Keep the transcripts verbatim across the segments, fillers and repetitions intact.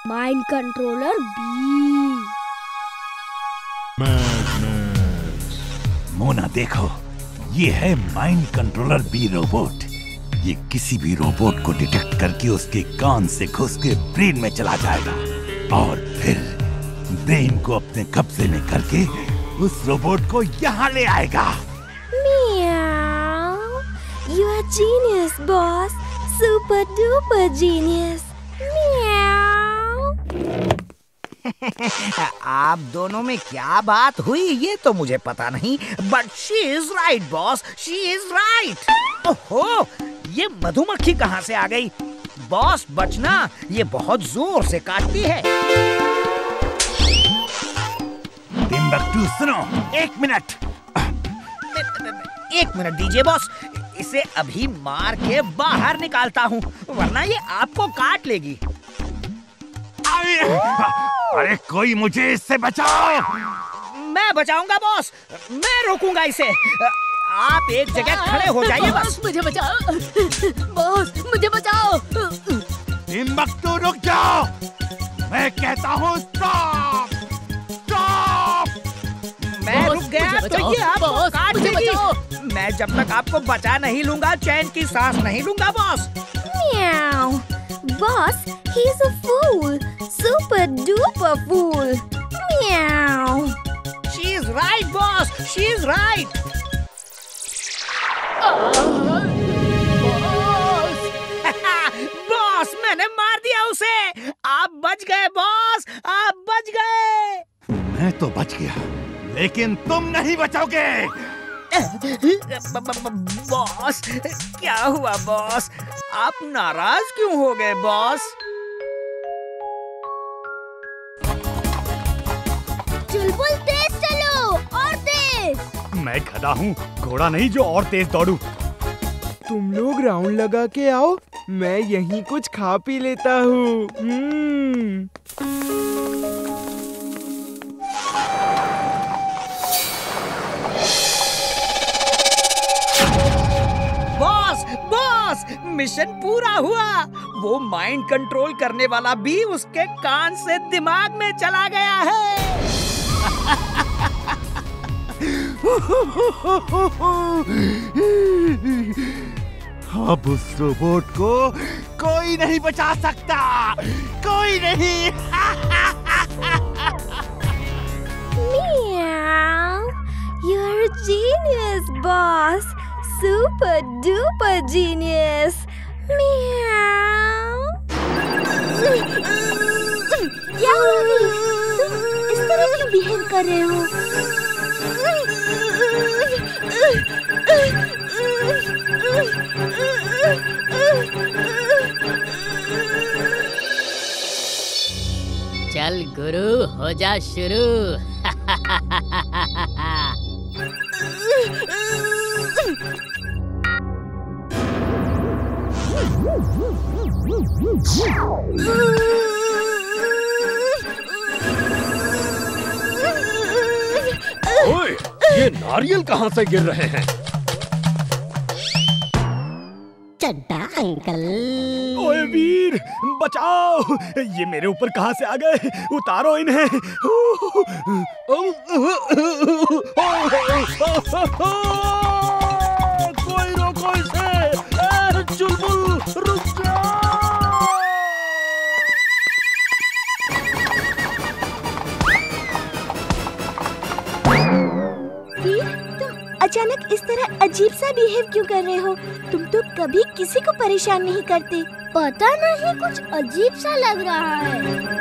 Mind controller B. Mona देखो, ये है माइंड कंट्रोलर बी रोबोट। ये किसी भी रोबोट को डिटेक्ट करके उसके कान से घुस के ब्रेन में चला जाएगा और फिर ब्रेन को अपने कब्जे में करके उस रोबोट को यहाँ ले आएगा। Meow. You are genius, boss. Super duper genius. Meow. आप दोनों में क्या बात हुई ये तो मुझे पता नहीं, but she is right boss, she is right. ओहो, ये मधुमक्खी कहाँ से आ गई? बॉस बचना, ये बहुत जोर से काटती है। टिम्बकटू सुनो, एक मिनट। एक मिनट दीजिए बॉस, इसे अभी मार के बाहर निकालता हूँ, वरना ये आपको काट लेगी। अरे कोई मुझे इससे बचाओ। मैं बचाऊंगा बॉस, मैं रोकूंगा इसे। आप एक जगह खड़े हो जाइए बस। मुझे बचाओ बॉस, मुझे बचाओ। टिम्बकटू रुक जाओ, मैं कहता हूँ स्टॉप स्टॉप। मैं रुक गया तो ये आपको काट लेगी। मैं जब तक आपको बचा नहीं लूंगा चैन की सांस नहीं लूंगा boss. Meow. Boss, he's a fool. Super duper fool. Meow. She is right boss, she is right. Boss, मैंने मार दिया उसे। आप बच गए बॉस, आप बच गए। मैं तो बच गया, लेकिन तुम नहीं बचोगे। बॉस, क्या हुआ बॉस? आप नाराज क्यों हो गए बॉस? चुलबुल तेज चलो, और तेज। मैं गधा हूँ, घोड़ा नहीं जो और तेज दौड़ू। तुम लोग राउंड लगा के आओ, मैं यहीं कुछ खा पी लेता हूँ। हम्म। बॉस, बॉस, मिशन पूरा हुआ। वो माइंड कंट्रोल करने वाला भी उसके कान से दिमाग में चला गया है। अब उस रोबोट को कोई नहीं बचा सकता, कोई नहीं। Meow. You're a genius, boss. Super duper genius. Meow. क्या हुआ? तुम इस तरह क्यों बिहेव कर रहे हो? चल गुरु, हो जा शुरू। ओए, ये नारियल कहाँ से गिर रहे हैं? चड्डा अंकल। ओए वीर, बचाओ! ये मेरे ऊपर कहाँ से आ गए? उतारो इन्हें। कोई रोको इसे। चुलबुल रुक जा। अचानक इस तरह अजीब सा बिहेव क्यों कर रहे हो? तुम तो कभी किसी को परेशान नहीं करते। पता नहीं, कुछ अजीब सा लग रहा है।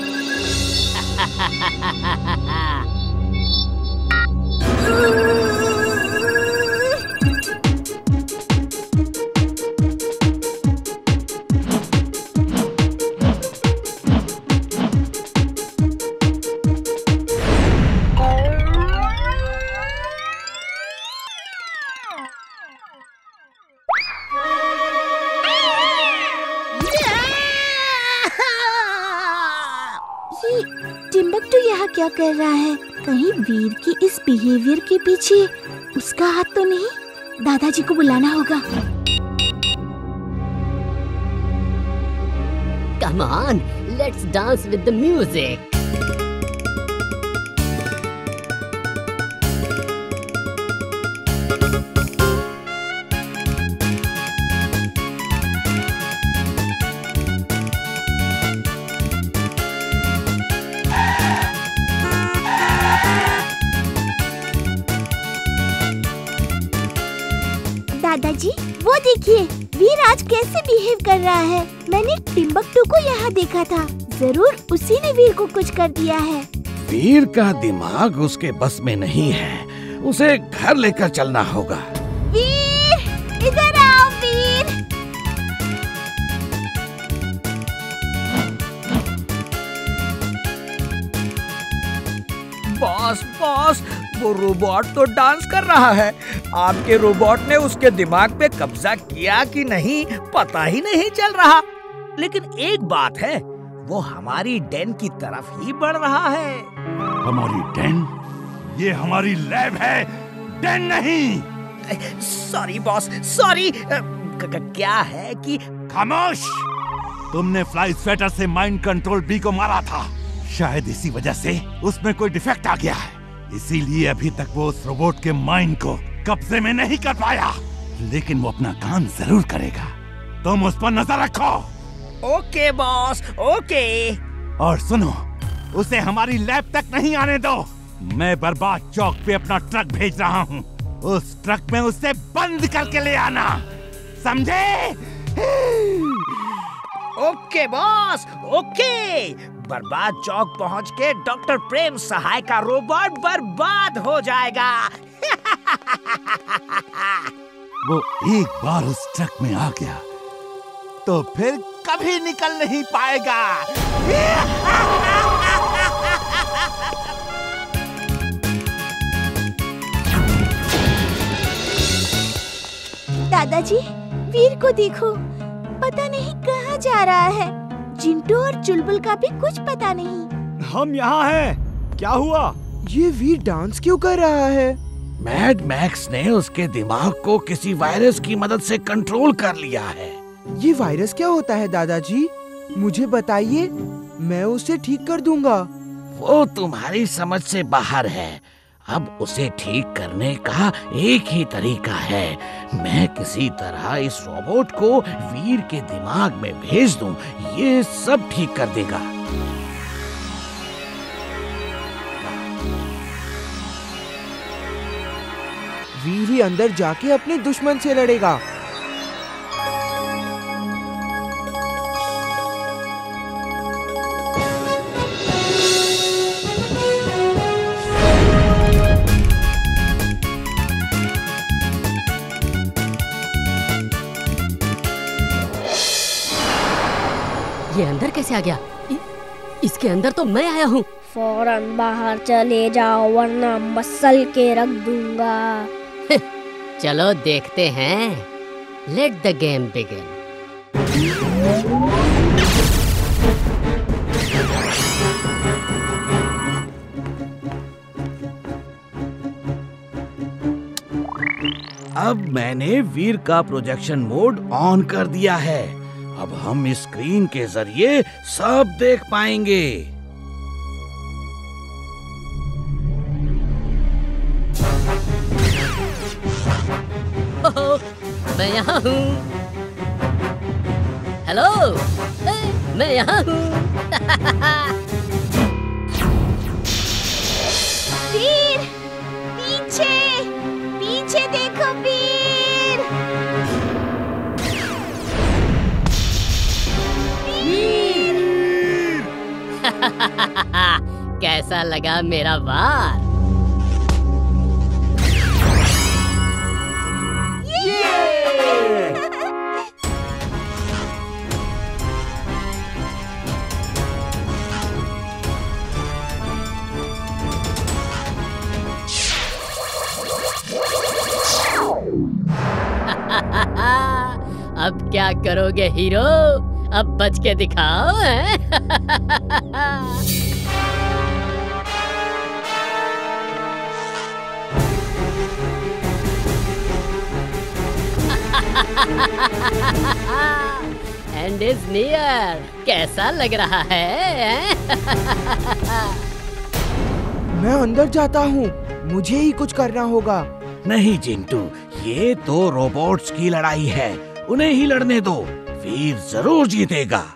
टिम्बकटू यहाँ क्या कर रहा है? कहीं वीर की इस बिहेवियर के पीछे उसका हाथ तो नहीं? दादाजी को बुलाना होगा। Come on, let's dance with the music. दादाजी, वो देखिए, वीर आज कैसे बिहेव कर रहा है। मैंने टिम्बकटू को यहाँ देखा था। जरूर उसी ने वीर को कुछ कर दिया है। वीर का दिमाग उसके बस में नहीं है। उसे घर लेकर चलना होगा। वीर, इधर आओ वीर। बॉस बॉस, वो रोबोट तो डांस कर रहा है। आपके रोबोट ने उसके दिमाग पे कब्जा किया कि नहीं पता ही नहीं चल रहा। लेकिन एक बात है, वो हमारी डेन की तरफ ही बढ़ रहा है। हमारी डेन? ये हमारी लैब है, डेन नहीं। Sorry boss, sorry. क्या है कि खामोश! तुमने फ्लाई स्वेटर से माइंड कंट्रोल बी को मारा था। शायद इसी वजह से उसमें कोई डिफेक्ट आ गया है। इसीलिए अभी तक वो उस रोबोट के माइंड को कब्जे में नहीं कर पाया। लेकिन वो अपना काम जरूर करेगा। तुम उस पर नजर रखो। Okay boss, okay. और सुनो, उसे हमारी लैब तक नहीं आने दो। मैं बर्बाद चौक पे अपना ट्रक भेज रहा हूँ। उस ट्रक में उसे बंद करके ले आना, समझे? Okay boss, okay. बर्बाद चौक पहुँच के डॉक्टर प्रेम सहाय का रोबोट बर्बाद हो जाएगा। वो एक बार उस ट्रक में आ गया तो फिर कभी निकल नहीं पाएगा। दादाजी, वीर को देखो, पता नहीं कहाँ जा रहा है। जिंटू और चुलबुल का भी कुछ पता नहीं। हम यहाँ हैं। क्या हुआ? ये वीर डांस क्यों कर रहा है? मैड मैक्स ने उसके दिमाग को किसी वायरस की मदद से कंट्रोल कर लिया है। ये वायरस क्या होता है दादाजी? मुझे बताइए, मैं उसे ठीक कर दूंगा। वो तुम्हारी समझ से बाहर है। अब उसे ठीक करने का एक ही तरीका है। मैं किसी तरह इस रोबोट को वीर के दिमाग में भेज दूं, ये सब ठीक कर देगा। वीर ही अंदर जाके अपने दुश्मन से लड़ेगा। ये अंदर कैसे आ गया? इ, इसके अंदर तो मैं आया हूँ। फौरन बाहर चले जाओ वरना मसल के रख दूंगा। चलो देखते हैं। Let the game begin. अब मैंने वीर का प्रोजेक्शन मोड ऑन कर दिया है। अब हम इस स्क्रीन के जरिए सब देख पाएंगे। ओहो, मैं यहाँ हूँ। हेलो, ए, मैं यहाँ हूँ। वीर, पीछे, पीछे देखो वीर। वीर। कैसा लगा मेरा वार? अब क्या करोगे हीरो? अब बच के दिखाओ। हैं? End is near. कैसा लग रहा है? मैं अंदर जाता हूँ, मुझे ही कुछ करना होगा। नहीं चिंटू, ये तो रोबोट्स की लड़ाई है, उन्हें ही लड़ने दो, वीर जरूर जीतेगा।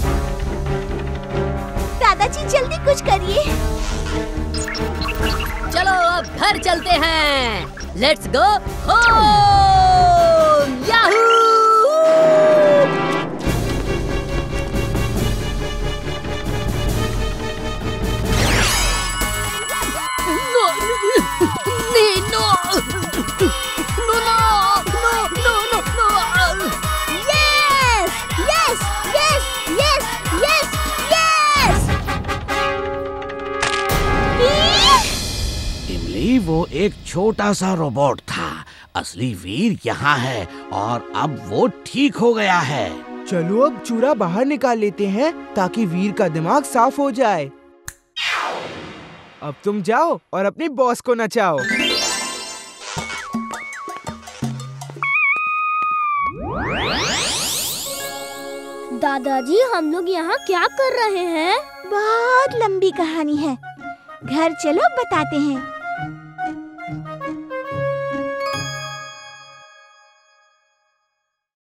दादाजी जल्दी कुछ करिए। चलो अब घर चलते हैं। Let's go home. Yahoo! No, नहीं, no, no, no, no, no, no. Yes yes yes yes yes yes. Imli, वो एक छोटा सा रोबोट था, असली वीर यहाँ है और अब वो ठीक हो गया है। चलो अब चूरा बाहर निकाल लेते हैं ताकि वीर का दिमाग साफ हो जाए। अब तुम जाओ और अपने बॉस को नचाओ। दादाजी हम लोग यहाँ क्या कर रहे हैं? बहुत लंबी कहानी है, घर चलो बताते हैं।